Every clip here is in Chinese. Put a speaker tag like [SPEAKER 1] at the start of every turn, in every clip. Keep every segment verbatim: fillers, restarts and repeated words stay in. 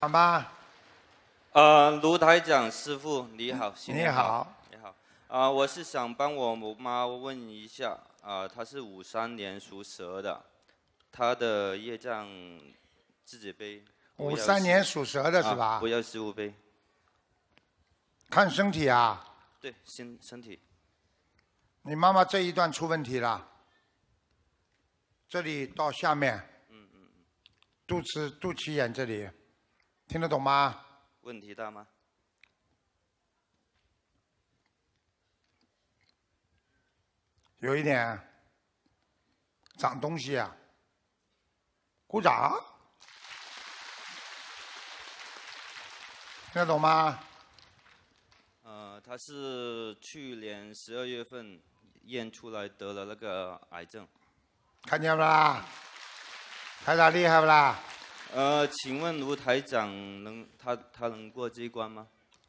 [SPEAKER 1] 好吗？
[SPEAKER 2] 呃，卢台长师傅你好，新
[SPEAKER 1] 你
[SPEAKER 2] 年好，
[SPEAKER 1] 好，
[SPEAKER 2] 你好。啊、我是想帮我妈问一下，啊、她是五三年属蛇的，她的业障自己背。不
[SPEAKER 1] 五
[SPEAKER 2] 要十
[SPEAKER 1] 三年属蛇的是
[SPEAKER 2] 啊，
[SPEAKER 1] 吧？
[SPEAKER 2] 不要十五背。
[SPEAKER 1] 看身体啊，
[SPEAKER 2] 对，身身体。
[SPEAKER 1] 你妈妈这一段出问题了，这里到下面，
[SPEAKER 2] 嗯嗯嗯，
[SPEAKER 1] 肚脐肚脐眼这里，听得懂吗？
[SPEAKER 2] 问题大吗？
[SPEAKER 1] 有一点长东西啊，鼓掌，听得懂吗？
[SPEAKER 2] 呃，她是去年十二月份验出来得了那个癌症。
[SPEAKER 1] 看见不啦？台长厉害不啦？
[SPEAKER 2] 呃，请问卢台长能他他能过这一关吗？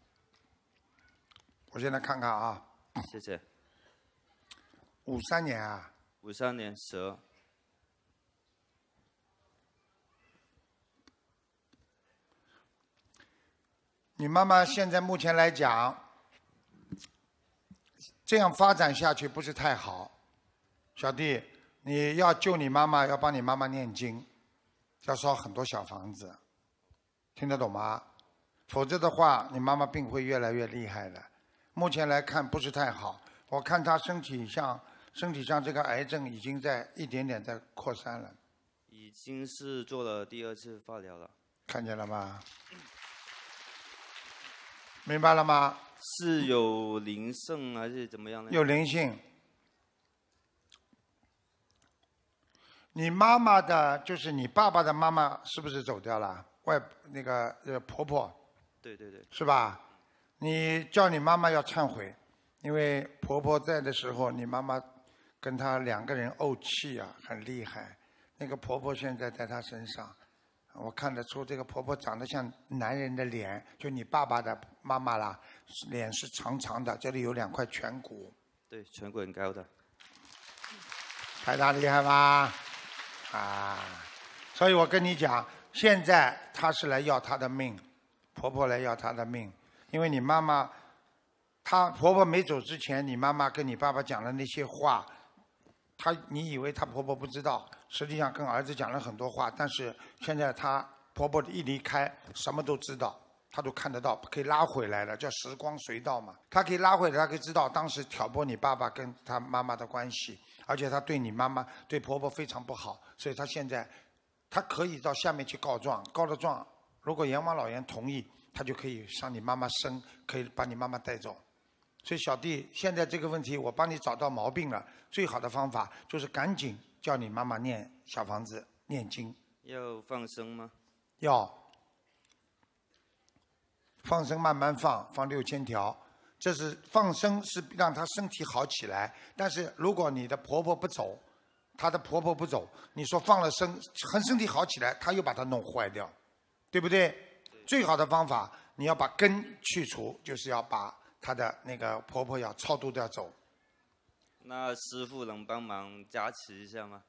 [SPEAKER 1] 我现在看看啊，
[SPEAKER 2] 谢谢。
[SPEAKER 1] 五三年啊，
[SPEAKER 2] 五三年蛇。
[SPEAKER 1] 你妈妈现在目前来讲，这样发展下去不是太好。小弟，你要救你妈妈，要帮你妈妈念经，要烧很多小房子，听得懂吗？否则的话，你妈妈病会越来越厉害的。目前来看不是太好，我看她身体上身体上这个癌症已经在一点点在扩散了，
[SPEAKER 2] 已经是做了第二次化疗了。
[SPEAKER 1] 看见了吗？明白了吗？
[SPEAKER 2] 是有灵性还是怎么样呢？
[SPEAKER 1] 有灵性。你妈妈的，就是你爸爸的妈妈，是不是走掉了？外那个呃婆婆
[SPEAKER 2] 对对对。
[SPEAKER 1] 是吧？你叫你妈妈要忏悔，因为婆婆在的时候，你妈妈跟她两个人怄气啊，很厉害。那个婆婆现在在她身上，我看得出这个婆婆长得像男人的脸，就你爸爸的妈妈啦，脸是长长的，这里有两块颧骨。
[SPEAKER 2] 对，颧骨很高的。
[SPEAKER 1] 台大厉害吧？啊，所以我跟你讲，现在她是来要她的命，婆婆来要她的命，因为你妈妈，她婆婆没走之前，你妈妈跟你爸爸讲的那些话，她你以为她婆婆不知道，实际上跟儿子讲了很多话，但是现在她婆婆一离开，什么都知道，她都看得到，可以拉回来了，叫时光隧道嘛，她可以拉回来，她可以知道当时挑拨你爸爸跟她妈妈的关系。而且她对你妈妈、对婆婆非常不好，所以她现在，她可以到下面去告状，告了状，如果阎王老爷同意，她就可以上你妈妈身，可以把你妈妈带走。所以小弟，现在这个问题我帮你找到毛病了，最好的方法就是赶紧叫你妈妈念小房子、念经。
[SPEAKER 2] 要放生吗？
[SPEAKER 1] 要放生，慢慢放，放六千条。这是放生，是让她身体好起来。但是如果你的婆婆不走，她的婆婆不走，你说放了生，很身体好起来，她又把它弄坏掉，对不对？最好的方法，你要把根去除，就是要把她的那个婆婆要超度掉走。
[SPEAKER 2] 那师傅能帮忙加持一下吗？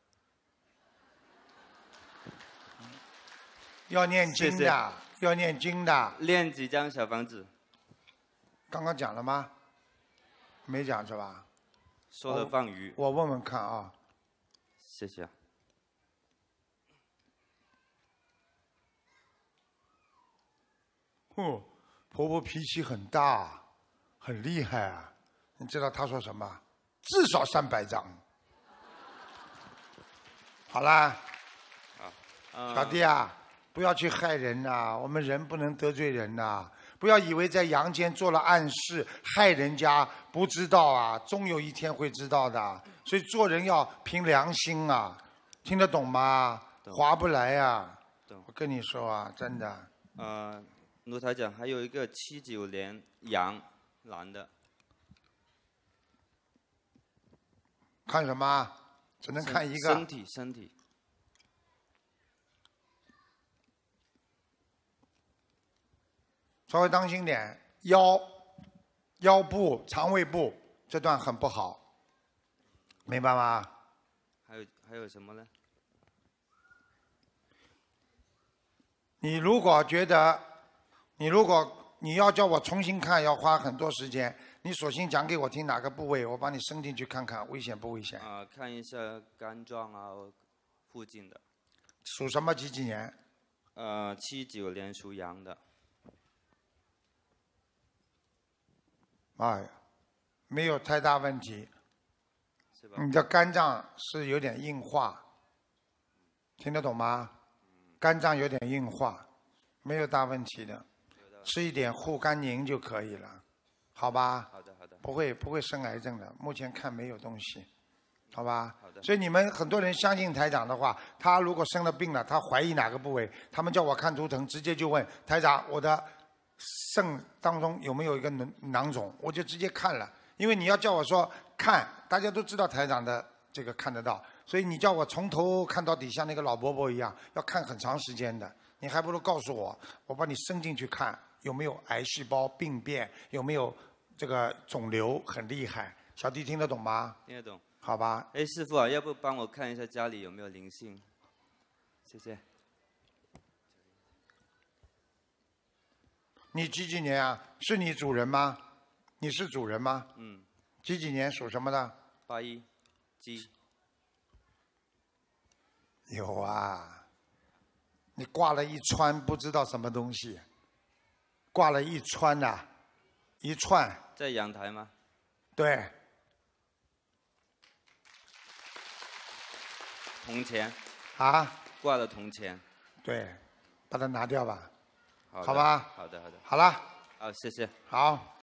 [SPEAKER 1] 要念经的，
[SPEAKER 2] 谢谢
[SPEAKER 1] 要念经的。
[SPEAKER 2] 练几张小房子？
[SPEAKER 1] 刚刚讲了吗？没讲是吧？
[SPEAKER 2] 说了放鱼。
[SPEAKER 1] 我问问看啊。
[SPEAKER 2] 谢谢。
[SPEAKER 1] 哦，婆婆脾气很大，很厉害啊！你知道她说什么？至少三百张。好啦，
[SPEAKER 2] 呃、
[SPEAKER 1] 小弟啊，不要去害人呐、我们人不能得罪人呐、不要以为在阳间做了暗事害人家不知道啊，终有一天会知道的。所以做人要凭良心啊，听得懂吗？划不来呀、啊！我跟你说啊，真的。
[SPEAKER 2] 呃，卢台长，还有一个七九年羊男的。
[SPEAKER 1] 看什么？只能看一个。
[SPEAKER 2] 身体身体。
[SPEAKER 1] 稍微当心点，腰、腰部、肠胃部这段很不好，明白吗？
[SPEAKER 2] 还有还有什么呢？
[SPEAKER 1] 你如果觉得，你如果你要叫我重新看，要花很多时间。你索性讲给我听哪个部位，我帮你伸进去看看，危险不危险？
[SPEAKER 2] 啊、看一下肝脏啊附近的。
[SPEAKER 1] 属什么？几几年？
[SPEAKER 2] 呃，七九年属羊的。
[SPEAKER 1] 哎呀，没有太大问题。
[SPEAKER 2] 是吧？
[SPEAKER 1] 你的肝脏是有点硬化，听得懂吗？肝脏有点硬化，没有大问题的，吃一点护肝宁就可以了，好吧？
[SPEAKER 2] 好的好的。
[SPEAKER 1] 不会不会生癌症的，目前看没有东西，好吧？
[SPEAKER 2] 好的。
[SPEAKER 1] 所以你们很多人相信台长的话，他如果生了病了，他怀疑哪个部位，他们叫我看图腾，直接就问台长，我的肾当中有没有一个囊囊肿，我就直接看了。因为你要叫我说看，大家都知道台长的这个看得到，所以你叫我从头看到底，像那个老伯伯一样，要看很长时间的。你还不如告诉我，我把你伸进去看有没有癌细胞病变，有没有这个肿瘤很厉害。小弟听得懂吗？
[SPEAKER 2] 听得懂。
[SPEAKER 1] 好吧。
[SPEAKER 2] 哎，师傅啊，要不帮我看一下家里有没有灵性？谢谢。
[SPEAKER 1] 你几几年啊？是你主人吗？你是主人吗？
[SPEAKER 2] 嗯。
[SPEAKER 1] 几几年属什么的？
[SPEAKER 2] 八一，鸡。
[SPEAKER 1] 有啊，你挂了一串不知道什么东西，挂了一串呐、啊，一串。
[SPEAKER 2] 在阳台吗？
[SPEAKER 1] 对。
[SPEAKER 2] 铜钱。
[SPEAKER 1] 啊？
[SPEAKER 2] 挂了铜钱。
[SPEAKER 1] 对，把它拿掉吧。
[SPEAKER 2] 好
[SPEAKER 1] 好吧。
[SPEAKER 2] 好的好的。
[SPEAKER 1] 好了。
[SPEAKER 2] 好，谢谢。
[SPEAKER 1] 好。